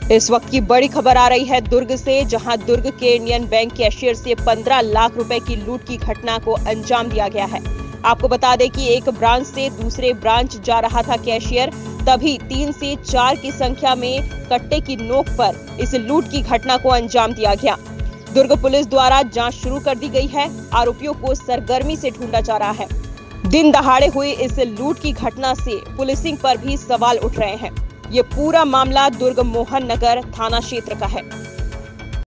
इस वक्त की बड़ी खबर आ रही है दुर्ग से, जहां दुर्ग के इंडियन बैंक कैशियर से 15 लाख रुपए की लूट की घटना को अंजाम दिया गया है। आपको बता दें कि एक ब्रांच से दूसरे ब्रांच जा रहा था कैशियर, तभी 3 से 4 की संख्या में कट्टे की नोक पर इस लूट की घटना को अंजाम दिया गया। दुर्ग पुलिस द्वारा जांच शुरू कर दी गई है। आरोपियों को सरगर्मी से ढूंढा जा रहा है। दिन दहाड़े हुई इस लूट की घटना से पुलिसिंग पर भी सवाल उठ रहे हैं। ये पूरा मामला दुर्ग मोहन नगर थाना क्षेत्र का है।